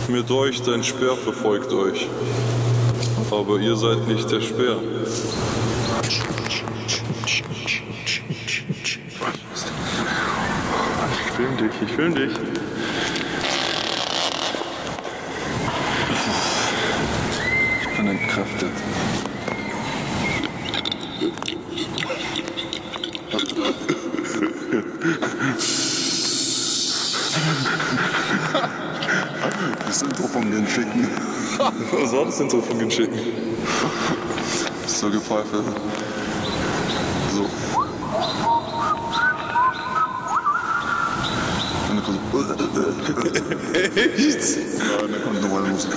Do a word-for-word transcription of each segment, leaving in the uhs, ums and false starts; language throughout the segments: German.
Mir deucht, ein Speer verfolgt euch. Aber ihr seid nicht der Speer. Ich film dich, ich film dich. Ich bin entkräftet. Das Intro von den Schicken. Was war das Intro von den Schicken? So gepfeife. So. Und dann kommt Echt? ja, dann kommt normale Musik.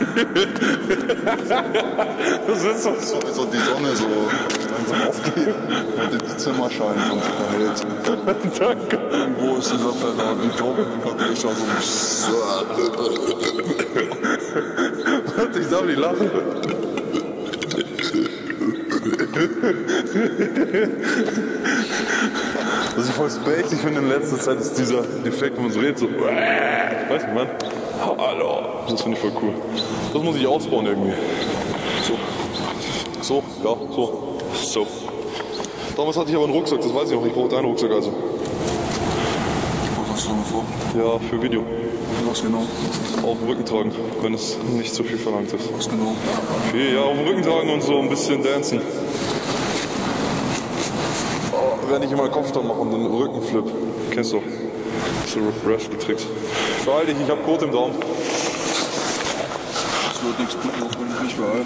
Das ist doch So, als ob die Sonne so langsam aufgeht und in die Zimmer scheint und sich erhält. Danke. Irgendwo ist dieser Pedal, die Joke, und ich so. Warte, ich darf nicht lachen. Was ich voll spacig finde in letzter Zeit ist dieser Effekt, wenn man so redet, so. Weißt du, Mann? Hallo. Das finde ich voll cool. Das muss ich ausbauen irgendwie. So. So, ja, so. So. Damals hatte ich aber einen Rucksack, das weiß ich noch. Ich brauchte einen Rucksack also. Was hast du noch vor? Ja, für Video. Was genau? Auf dem Rücken tragen, wenn es nicht so viel verlangt ist. Was genau? Viel, ja, auf dem Rücken tragen und so ein bisschen dancen. Oh, wenn ich immer Kopfstand mache und einen Rückenflip. Kennst du doch. So Wrestling-Tricks. Beeil dich, ich hab Kot im Daumen. Es wird nichts bringen, auch wenn ich nicht behalte.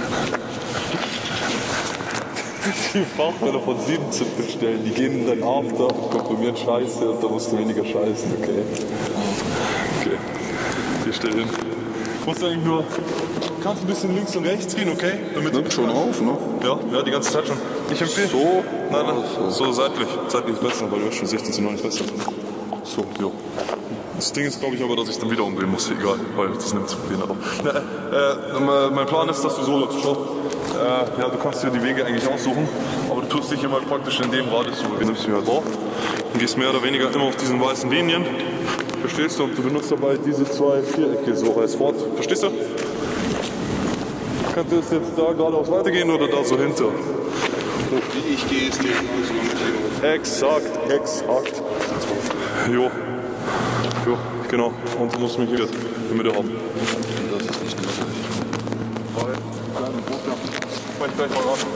Die Fachmänner von siebzehn stellen, die gehen in dein After, komprimieren Scheiße und da musst du weniger scheißen, okay? Okay. Hier stell hin. Du musst eigentlich nur, kannst ein bisschen links und rechts gehen, okay? Damit Nimmt schon auf, ne? Ja, ja, die ganze Zeit schon. Ich empfehle. So? Nein, nein, so seitlich. Seitlich ist besser, weil du hast schon sechzehn zu neun ist besser. So, jo. Das Ding ist, glaube ich, aber, dass ich dann wieder umdrehen muss, egal, weil das nimmt zu viel ab. Na, äh, mein Plan ist, dass du so läufst. Schau. Äh, ja, du kannst dir die Wege eigentlich aussuchen, aber du tust dich immer praktisch in dem Radius so. Du nimmst dich halt auf und gehst mehr oder weniger immer auf diesen weißen Linien. Verstehst du? Und du benutzt dabei diese zwei Vierecke so als Fort. Verstehst du? Kannst du jetzt da geradeaus weitergehen oder da so hinter? Wie ich gehe, ist nicht so lange. Exakt, exakt. Jo. Jo, genau. Und du musst mich hier in der Mitte haben. Das ist nicht möglich. Weil, kleine Bote. Mach ich gleich mal ran.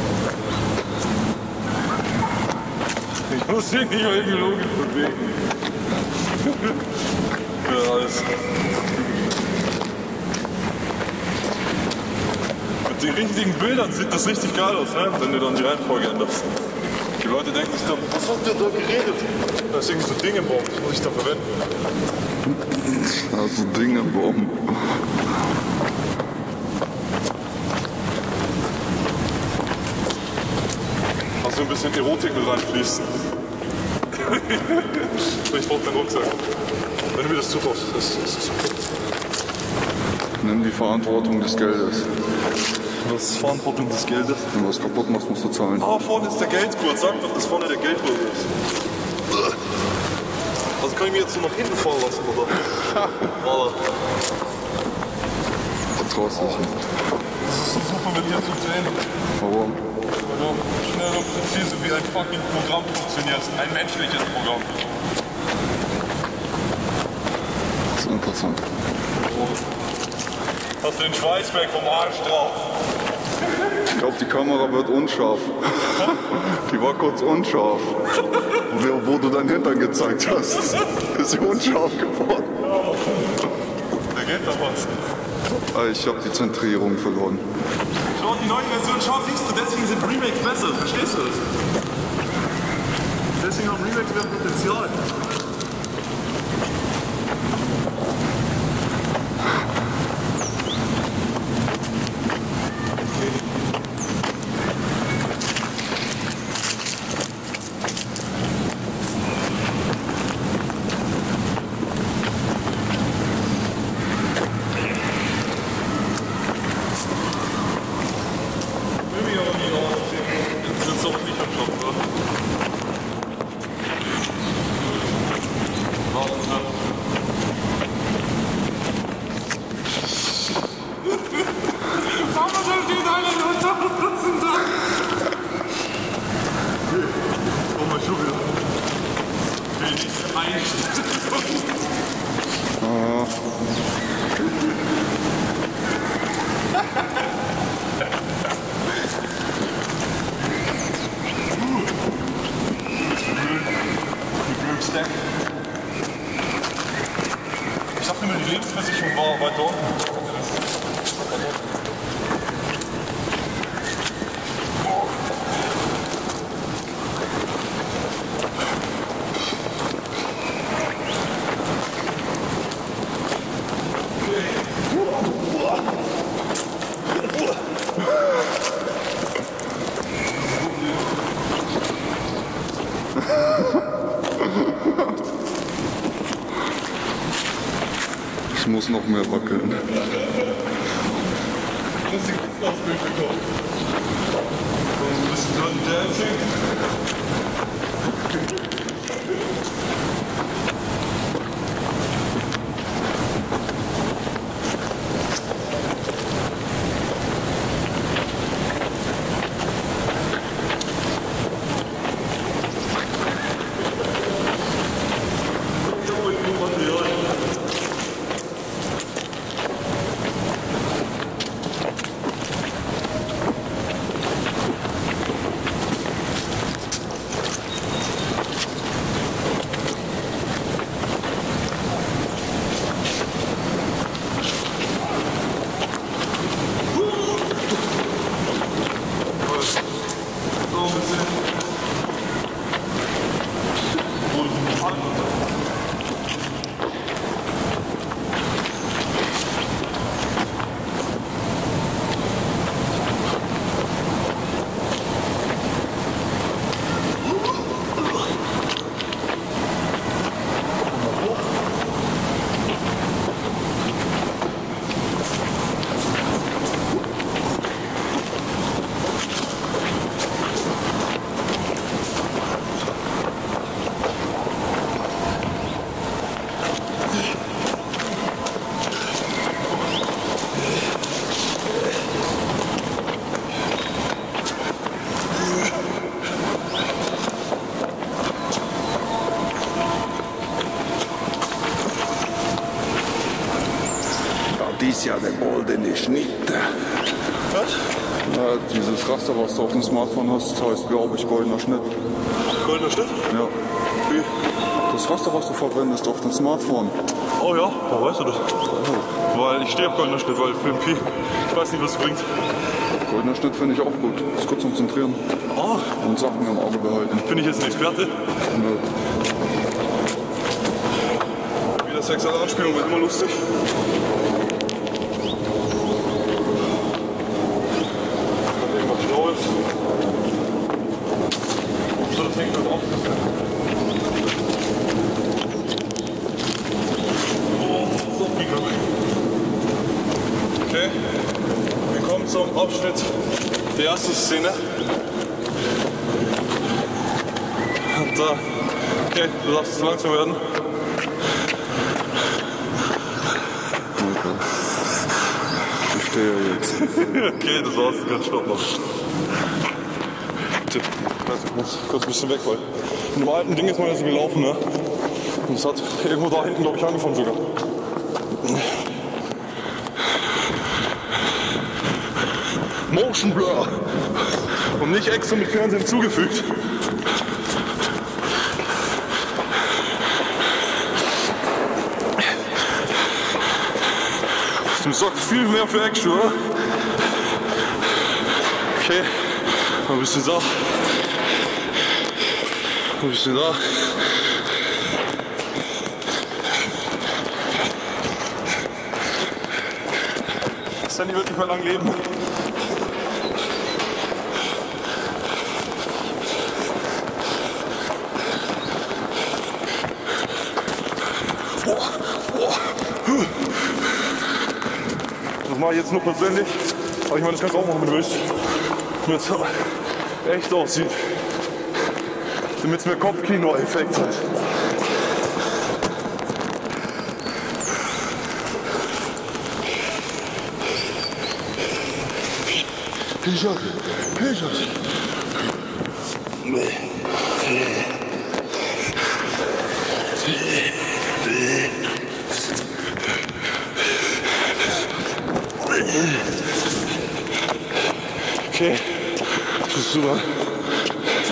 Ich muss mich nicht mal irgendwie logisch bewegen. Ja, alles. Mit den richtigen Bildern sieht das richtig geil aus, ne? Wenn du dann die Reihenfolge änderst. Die Leute denken sich dann, was habt ihr da geredet? Da ist irgendwie so Dinge im Baum, das muss ich da verwenden. Also Dinge im Baum. Also ein bisschen Erotik mit reinfließen. Ich brauch den Rucksack. Wenn du mir das zutraust, ist das okay. Nimm die Verantwortung des Geldes. Was ist Verantwortung des Geldes? Wenn du was kaputt machst, musst du zahlen. Ah, vorne ist der Geldgurt. Sag doch, dass vorne der Geldgurt ist. Also kann ich mich jetzt so nach hinten fahren lassen, oder? Oder? Vertraust dich nicht. Das ist so super mit dir zu sehen. Warum? Weil du schnell und präzise wie ein fucking Programm funktionierst. Ein menschliches Programm. Das ist interessant. Hast du den Schweißberg vom Arsch drauf? Ich glaube, die Kamera wird unscharf. Die war kurz unscharf. Wo, wo du deinen Hintern gezeigt hast, ist sie unscharf geworden. Da geht doch was. Ah, ich habe die Zentrierung verloren. Schau, die neue Version, schau, siehst du, deswegen sind Remakes besser. Verstehst du das? Deswegen haben Remakes mehr Potenzial. dachte immer, die Lebensversicherung war weiter unten. Ich muss noch mehr wackeln. Das ist das Bild bekommen. Ein bisschen Dirty Dancing. Das ist ja der goldene Schnitt. Was? Ja, dieses Raster, was du auf dem Smartphone hast, heißt, glaube ich, goldener Schnitt. Goldener Schnitt? Ja. Wie? Das Raster, was du verwendest auf dem Smartphone. Oh ja, woher weißt du das? Oh. Weil ich stehe auf goldener Schnitt, weil Film P, ich weiß nicht, was es bringt. Goldener Schnitt finde ich auch gut. Das ist gut zum Zentrieren. Ah. Und Sachen im Auge behalten. Bin ich jetzt ein Experte? Nö. Wieder sexuelle Anspielung wird immer lustig. Irgendwas Schlaues. So, das hängt da drauf. Oh, so viel Glück. Okay, wir kommen zum Abschnitt der ersten Szene. Und da, okay, du darfst es langsam werden. Ich stehe jetzt. Okay, das war's, du kannst Stopp machen. Tipp, ich muss kurz ein bisschen weg, weil in dem alten Ding ist man ja so gelaufen, ne? Und es hat irgendwo da hinten, glaube ich, angefangen sogar. Motion Blur. Und nicht extra mit Fernsehen hinzugefügt. Das sorgt viel mehr für Action, oder? Okay, ein bisschen da. Ein bisschen da. Sandy wird nicht mehr lang leben. Das mache ich jetzt nur persönlich, aber ich meine, das kannst du auch machen, wenn du willst. Damit es echt aussieht. Damit es mehr Kopfkino-Effekt hat. Pichot, Pichot. Okay, das ist super.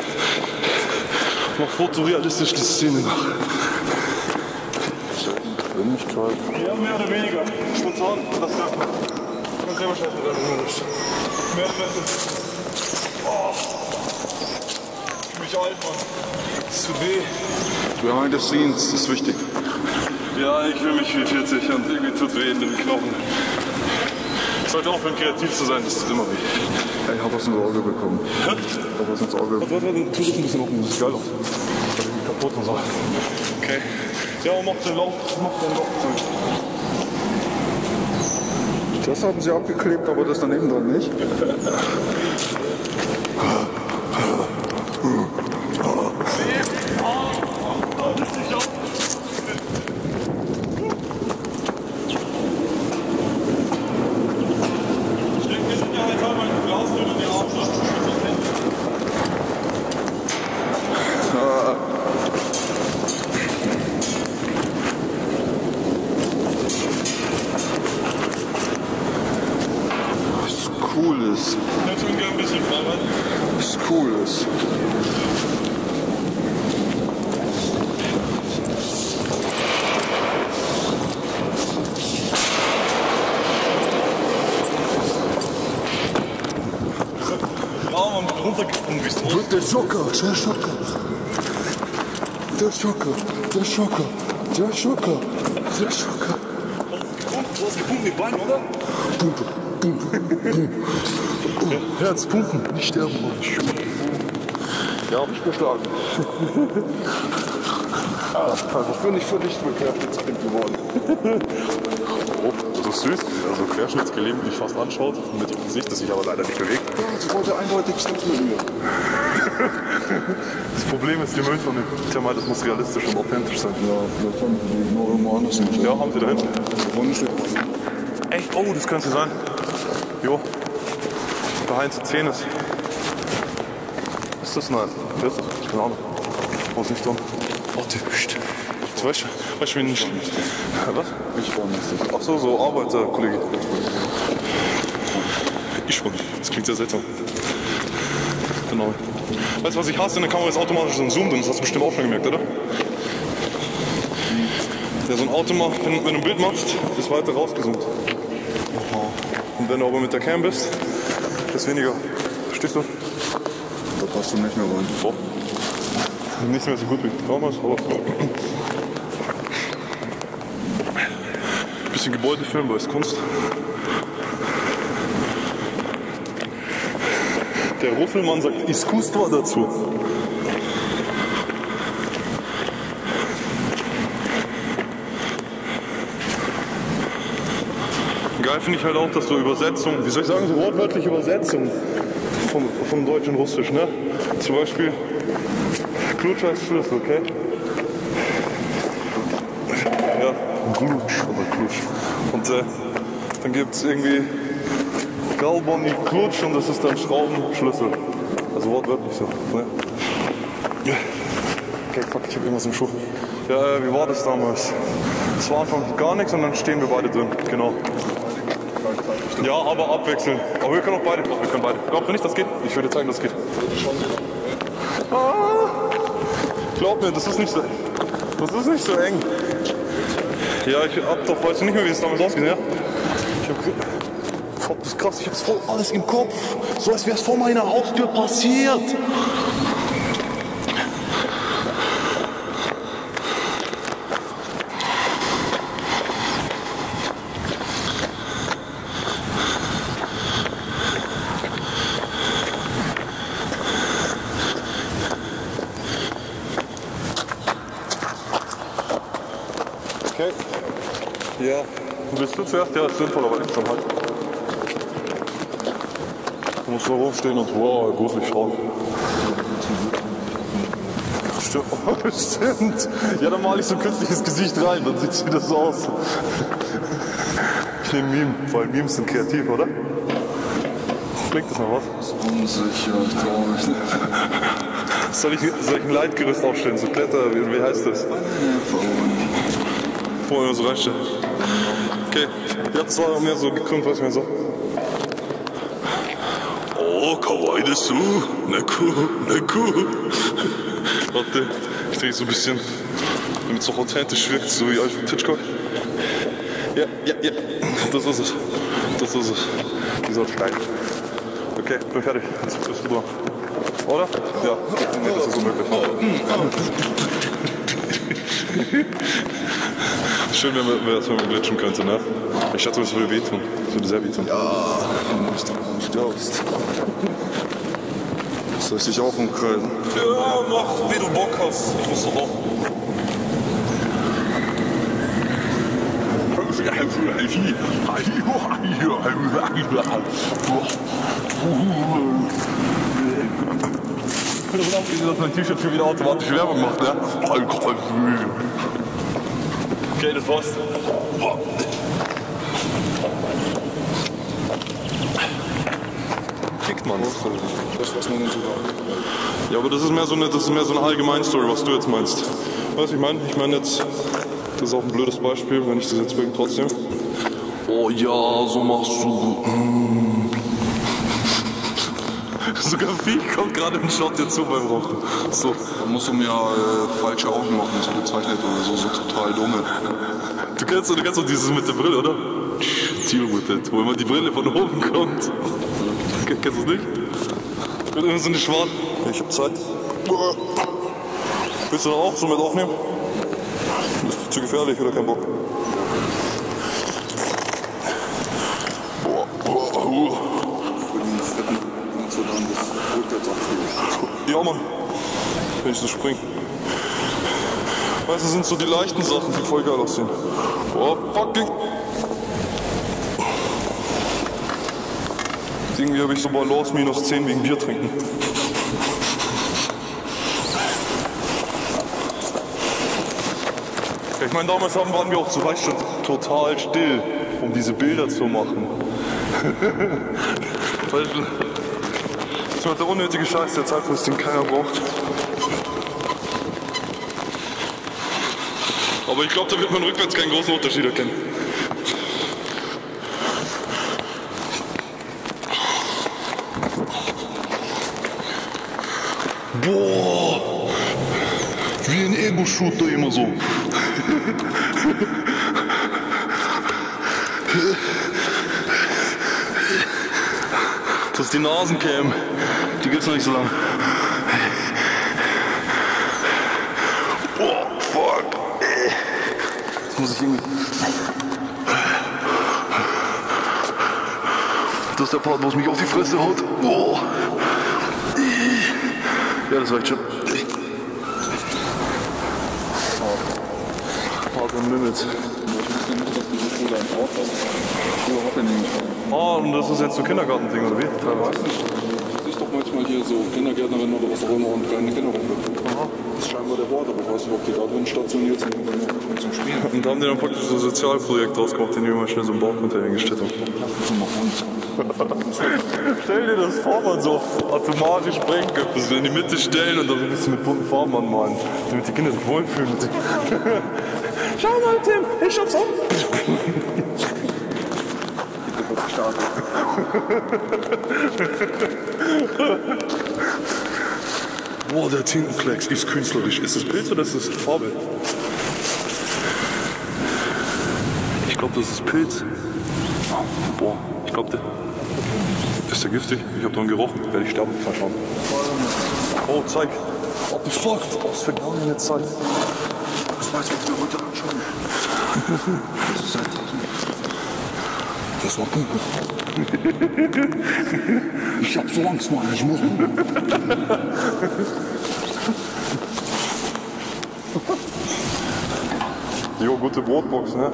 Noch fotorealistisch die Szene nach. Geschwindigkeit. Ja, mehr oder weniger. Spontan, das darf man. Man selber scheiße, wenn man nicht. Mehr oder weniger. Oh. Ich fühle mich alt, Mann. Das tut weh. Behind the scenes, das ist wichtig. Ja, ich fühle mich wie vierzig und irgendwie tut weh in den Knochen. Ich sollte aufhören, kreativ zu sein, das tut immer weh. Ich hab was ins Auge bekommen. Hä? Ich hab was ins Auge bekommen. Warte, warte, tu das ein bisschen offen, das sieht geil aus. Das ist kaputt und so. Okay. Ja, mach den Lauch, mach den Lauch zu. Das haben sie abgeklebt, aber das daneben dran nicht. Cool ist. Ich würde gerne ein bisschen fahren. Was cool ist. Ja, man wird runtergesprungen, wie es aus. Der Schocker, der Schocker. Der Schocker, der Schocker, der Schocker, der Schocker. Du hast gepumpt mit Beinen, oder? Pumpe, Pumpe, Pumpe. Ja, Herz pumpen, nicht sterben. Ja, hab ich geschlagen. Also ich bin nicht für dich mit Querschnittskind geworden. Oh, das ist süß. Also Querschnittsgelähmt mich fast anschaut, mit dem Gesicht, das sich aber leider nicht bewegt. Ja, sie wollte eindeutig Sex mit mir. Das Problem ist die Mülltonne. Ich habe mal, das muss realistisch und authentisch sein. Ja, vielleicht haben die noch irgendwo anders nicht. Ja, haben sie da hinten. Wunsch. Echt? Oh, das könnte sein. Jo. Behind the zehn ist. Ist das? Nein. Das ist das? Keine Ahnung. Wo ist nicht dran? Warte, pst. Jetzt weißt du, weißt du, wie nicht. Was? Ich war nicht. Ach so, so Arbeiterkollege. Ich schon. Das klingt sehr seltsam. Genau. Weißt du, was ich hasse? In der Kamera ist automatisch so ein Zoom drin. Das hast du bestimmt auch schon gemerkt, oder? Ja, so ein Automat, wenn, wenn du ein Bild machst, ist weiter rausgezoomt. Und wenn du aber mit der Cam bist, ist weniger. Verstehst du? Da passt du nicht mehr rein. So. Nicht mehr so gut wie damals, aber. Bisschen Gebäudefilm, weil es Kunst. Der Ruffelmann sagt Iskustva dazu. Geil finde ich halt auch, dass so Übersetzung, wie soll ich sagen, so wortwörtliche Übersetzung vom, vom Deutsch in Russisch, ne? Zum Beispiel Klutsch heißt Schlüssel, okay? Ja, Klutsch oder Klutsch. Und äh, dann gibt es irgendwie Galboni Klutsch und das ist dann Schraubenschlüssel. Also wortwörtlich so, ne? Okay, fuck, ich hab irgendwas im Schuh. Ja, äh, wie war das damals? Es war Anfang gar nichts und dann stehen wir beide drin, genau. Ja, aber abwechselnd. Aber wir können auch beide. Wir können beide. Glaubst du nicht, das geht? Ich würde dir zeigen, das geht. Ah, glaub mir, das ist nicht so. Das ist nicht so eng. Ja, ich hab doch, weißt du nicht mehr, wie es damals ausgesehen hat? Ich hab, fuck, das ist krass, ich hab's voll alles im Kopf. So als wäre es vor meiner Haustür passiert. Okay. Ja. Bist du zuerst? Ja, ist sinnvoll, aber nicht schon halt. Du musst da rumstehen und wow, gruselig schauen. Stimmt. Stimmt. Ja, dann male ich so ein künstliches Gesicht rein, dann sieht es wieder so aus. Ich nehme Meme, weil Memes sind kreativ, oder? Klingt das noch was? Unsicher, ich trau mich nicht. Soll ich, soll ich ein Leitgerüst aufstellen? So Kletter, wie, wie heißt das? Wo man so reinstellt. Okay, ja, das war mehr so gekrümmt, weiß ich mehr so. Oh, kawaii desu, neku, neku. Warte, ich drehe so ein bisschen. damit es auch authentisch wirkt, so wie Alfred Hitchcock. Ja, ja, ja, das ist es. Das ist es. Dieser Stein. Okay, bin fertig. Jetzt bist du dran. Oder? Ja, nee, das ist unmöglich. Schön, wenn man, wenn man glitschen könnte, ne? Ich dachte, das würde wehtun. Das würde sehr wehtun. Ja, du musst du stirbst. Soll ich dich auch umkreisen? Ja, mach, wie du Bock hast. Ich muss doch auch. Dass mein T-Shirt schon wieder automatisch Werbung macht, ne? Okay, das war's. Kickt man. Das, was man nicht so Ja, aber das ist mehr so eine, das ist mehr so eine Allgemeinstory, was du jetzt meinst. Weißt du, ich meine? Ich meine jetzt, das ist auch ein blödes Beispiel, wenn ich das jetzt wegen trotzdem. Oh ja, so machst du. Mm. Sogar Vieh kommt gerade und schaut dir zu beim Rauchen. So. Da musst du mir äh, falsche Augen machen, so gezeichnet oder so, so total dumme. Du kennst, du kennst doch dieses mit der Brille, oder? Deal with it, wo immer die Brille von oben kommt. Kennst du es nicht? Wird immer so eine Schwarze. Ich hab Zeit. Willst du dann auch so mit aufnehmen? Das ist zu gefährlich, oder kein Bock? Ja, Mann. Wenn ich so spring. Weißt du, das sind so die leichten Sachen, die voll geil aussehen. Oh, fucking. Irgendwie habe ich so Balance minus zehn wegen Bier trinken. Ich meine, damals waren wir auch zu Recht schon total still, um diese Bilder zu machen. Weil das ist der unnötige Scheiß der Zeit, wo es den keiner braucht. Aber ich glaube, da wird man rückwärts keinen großen Unterschied erkennen. Boah! Wie ein Ego-Shooter immer so. Das ist die Nasencam. Die gibt's noch nicht so lange. Oh, fuck. Jetzt muss ich irgendwie. Das ist der Part, wo es mich auf die Fresse haut. Oh. Ja, das reicht schon. Part on Limits. Ah, und das ist jetzt so Kindergartending, oder wie? Teilweise. Das ist doch manchmal hier so Kindergärtnerin oder was auch immer und kleine Kinder rumlaufen. Das ist scheinbar der Wort, aber ich weiß nicht, ob die da drin stationiert sind oder nur zum Spielen. Und da haben die dann praktisch so ein Sozialprojekt drausgemacht, den die mal schnell so einen Baucontainer hingestellt haben. Stell dir das vor, man so automatisch Sprengköpfe so in die Mitte stellen und dann so ein bisschen mit bunten Farben anmalen, damit die Kinder sich wohlfühlen. Schau mal, Tim, ich schaff's um. Boah, der Tintenklecks ist künstlerisch. Ist das Pilz oder ist das Farbe? Ich glaube, das ist Pilz. Boah, ich glaube, der ist der giftig. Ich habe dran gerochen. Werde ich sterben. Mal schauen. Oh, zeig. What the fuck? Was für eine Zeit. Das weiß ich, was wir heute anschauen. Das ist halt. Das war gut. Ich hab so Angst, Mann. Ich muss. Jo, gute Brotbox, ne?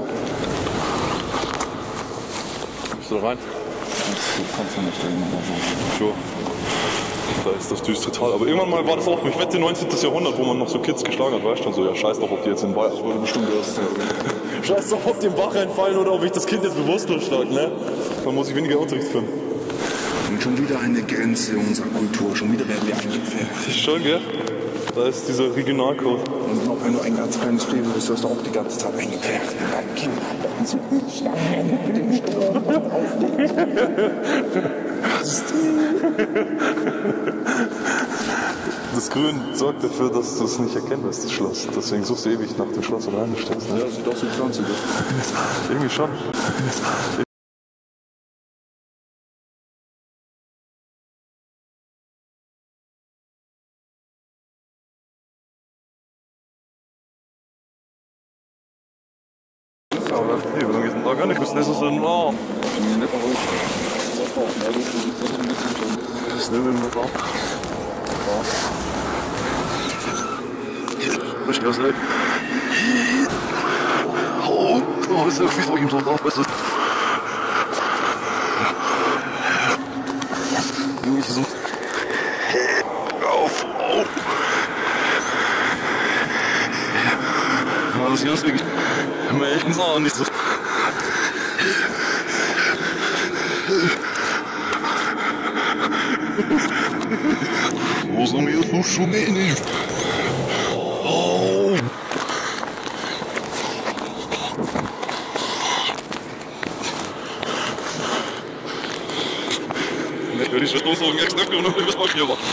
Bist du da rein? Das kannst du nicht stellen, aber so. Jo. Da ist das düstere Tal. Aber irgendwann mal war das auch, ich wette, neunzehnten. Jahrhundert, wo man noch so Kids geschlagen hat, weißt du? Und so, ja, scheiß doch, ob die jetzt in den Bach. Das wurde bestimmt erst. Scheiß doch, ob die im Bach reinfallen oder ob ich das Kind jetzt bewusstlos schlag, ne? Dann muss ich weniger Unterricht führen. Und schon wieder eine Grenze unserer Kultur. Schon wieder werden wir eingepfercht. Schon, gell? Da ist dieser Regionalcode. Und noch wenn du ein ganz kleines Baby bist, wirst du auch die ganze Zeit eingepfercht. Und dein Kind hat so Stangen mit dem Sturm auf. Das Grün sorgt dafür, dass du es nicht erkennst, das Schloss. Deswegen suchst du ewig nach dem Schloss, wo du reinsteckst. Ne? Ja, sieht aus wie pflanzig. Irgendwie schon. Aber nee, wir sind da gar nicht, bis nächstes Jahr. Oh. Nee, nicht mal ruhig. Das nehmen wir mit auf. Ich weiß nicht. Oh, oh, ist irgendwie so, ich muss auch besser. Irgendwie so. Auf, auf. Ja, das hier ist wirklich. Mir echt ein nicht so. Wo sind wir so schon nicht? Oh! Ich würde schon so sagen, jetzt nicht mehr noch etwas hier war.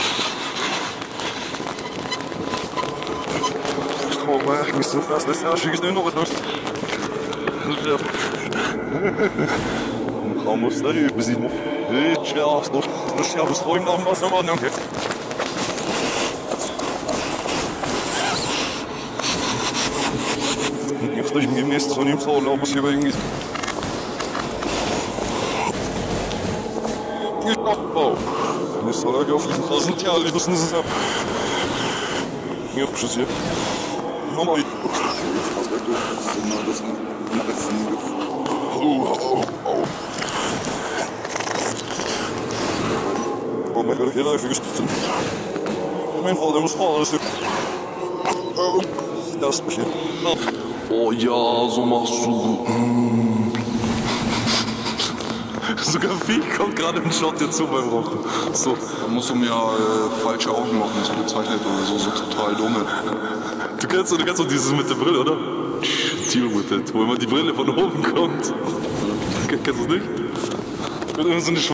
Oh Mann, ich muss so fast das Jahr schicken, nicht noch etwas. Man muss da üben, sie muss. Ich wäre auch noch. Das Jahr bis vorhin noch was am Anfang. Jetzt durch den nächsten von ihm zu hauen, ob es hier irgendwie. Oh. Das ist aber auf jeden Fall sind ja alle, das ist es ab. Mir abgeschossen hier. Nochmal. Oh, oh, oh. Oh mein Gott, ich hätte einfach gestoßen. Mein Vater muss fahren, das ist oh, das ist hier. Oh ja, so machst du. Mm. Sogar Vieh kommt gerade im Shot dir zu beim Rauchen. So. Da musst du mir äh, falsche Augen machen, so gezeichnet oder so, so total dumme. Du kennst, du kennst doch dieses mit der Brille, oder? Zielmutet, wo immer die Brille von oben kommt. Kennst du das nicht? So eine